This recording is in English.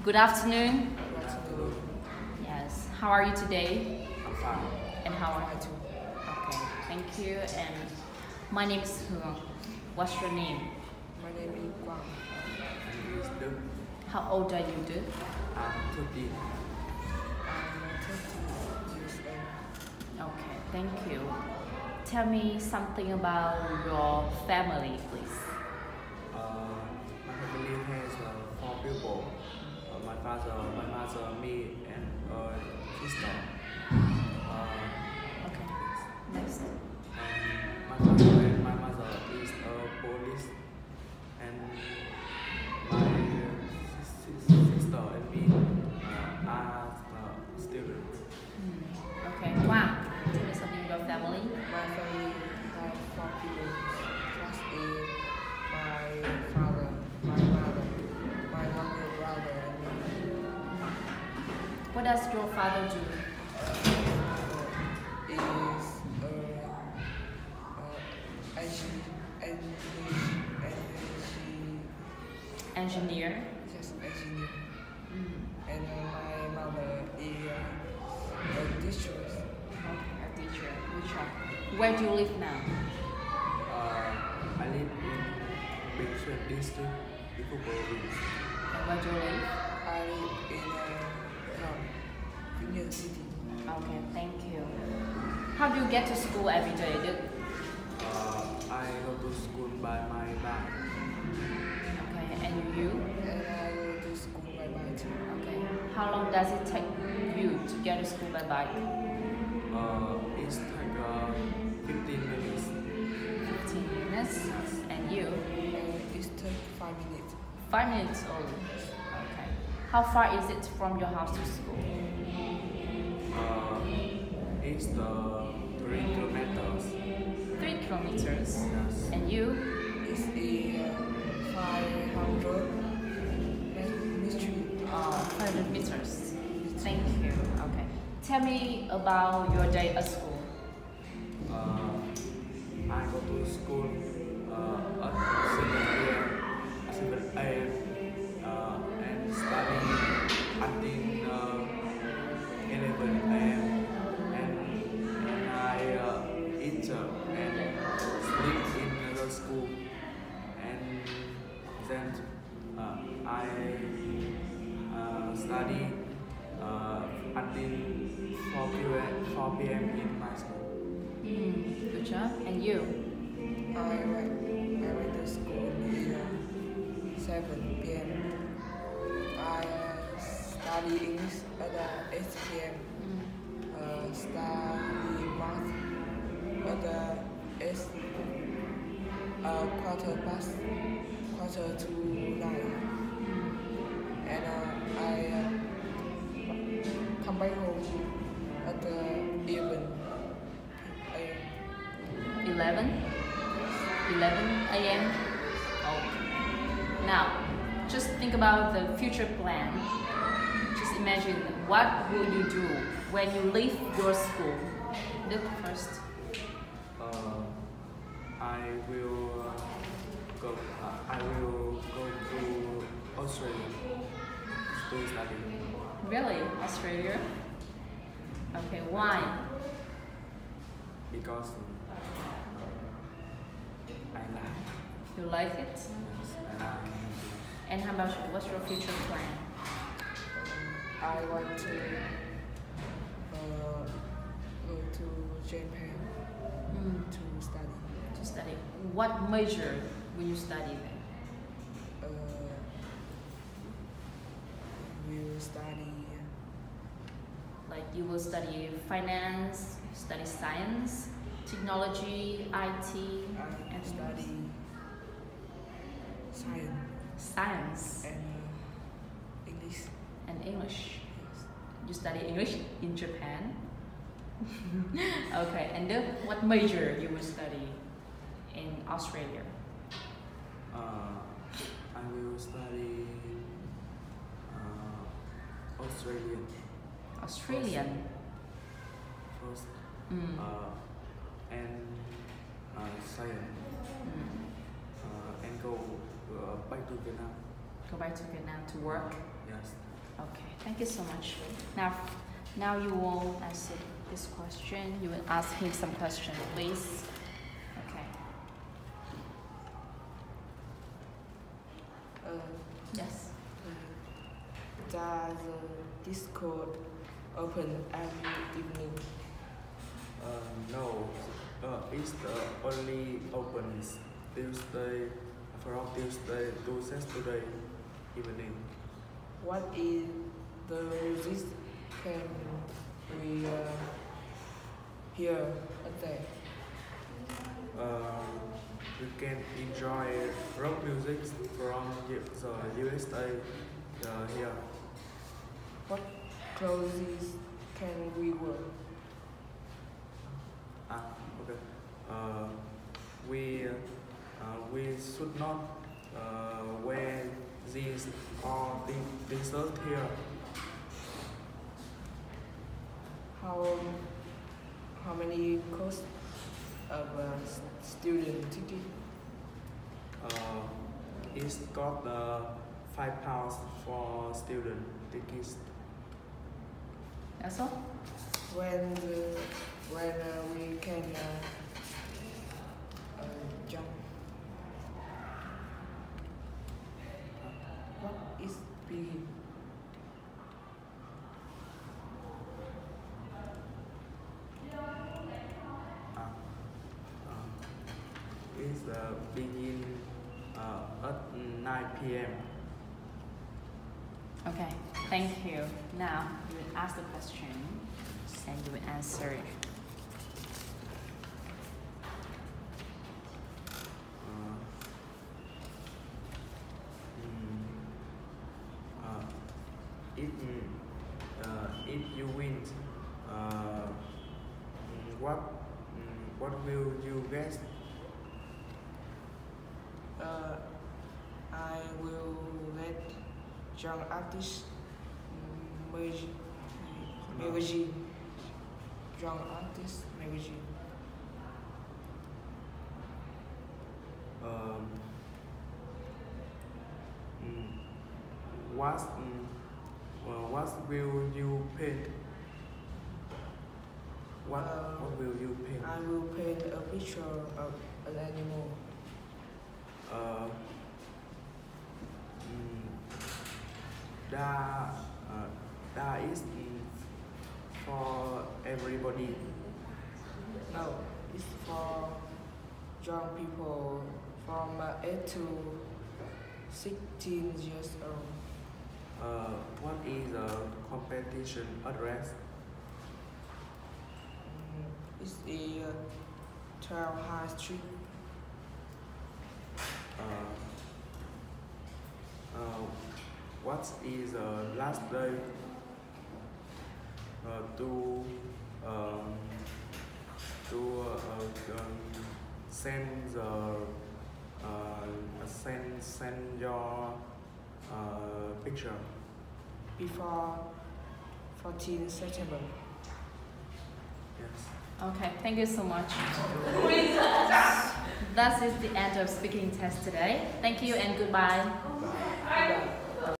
Good afternoon. Good afternoon. Yes. How are you today? I'm fine. And how are Fine you? too. Okay. Thank you. And my name is Hương. What's your name? My name is Quang. My name is Đức. How old are you, Đức? I'm 13. I'm 13 years old. Okay. Thank you. Tell me something about your family, please. My family has 4 people. My father, me, and a sister. Okay. Next. And my father and my mother is a police, and my sister and me are students. Okay. Wow. Tell me something about your family. My family has 4 people. Plus my father, my mother, my younger brother, and me. What does your father do? Is Engineer. just engineer. And my mother is a teacher. Okay, a teacher. Which one? Where do you live now? I live in Bình Xuyên district, Liverpool province. And where do you live? I live in Union City. Okay, thank you. How do you get to school every day, Đức? I go to school by my bike. Okay, and you? And I go to school by bike too. Okay. How long does it take you to get to school by bike? It's like 15 minutes. 15 minutes. And you? It's take 5 minutes. 5 minutes only. Okay. How far is it from your house to school? It's 3 kilometers. 3 kilometers. Yes. And you? It's 500 meters. 500 meters. Thank you. Okay. Tell me about your day at school. I go to school at 7 a.m. And study until 11 a.m. And I eat and sleep in the school. And then I study until 4 p.m. in my school. Good job. And you? I went to school at 7 p.m. I study English at 8 p.m. Study math at 8 quarter to 9. And I come back home at 11 a.m. 11? 11 a.m. Okay. Now, just think about the future plan. Just imagine what will you do when you leave your school? Look first. I will go to Australia to study Really? Australia? Okay, why? because I like. You like it? Yes, and And how about you? What's your future plan? I want to go to Japan to study. To study. What major will you study then? We will study Like you will study finance, study science, technology, IT, and study science science and English. and English. Yes. You study English in Japan. Okay, and then what major you will study in Australia? I will study Australian Australian. first Mm. and science and go back to Vietnam. Go back to Vietnam to work. Yes. Okay, thank you so much. Now you will answer this question. You will ask him some question, please. Okay. Yes. Does Discord open every evening? No, it's only open Tuesday from Tuesday to Saturday evening. What is the music can we hear at there? You can enjoy rock music from the USA here. What clothes can we wear? Okay. We should not wear jeans or t-shirt here. How many cost of a student ticket? It's got £5 for student tickets. That's all? When we can jump? What is begin? It's begin at 9 p.m. Okay, thank you. Now you will ask the question and you will answer it. If you win, what will you get? I will let young artist magazine. Young artist magazine. What will you paint? What will you paint? I will paint a picture of an animal. That is for everybody. No, it's for young people from 8 to 16 years old. What is the competition address? It's a 12 High Street. What is the last day to send your picture? Before 14 September. Yes. Okay, thank you so much. That is the end of speaking test today. Thank you and goodbye.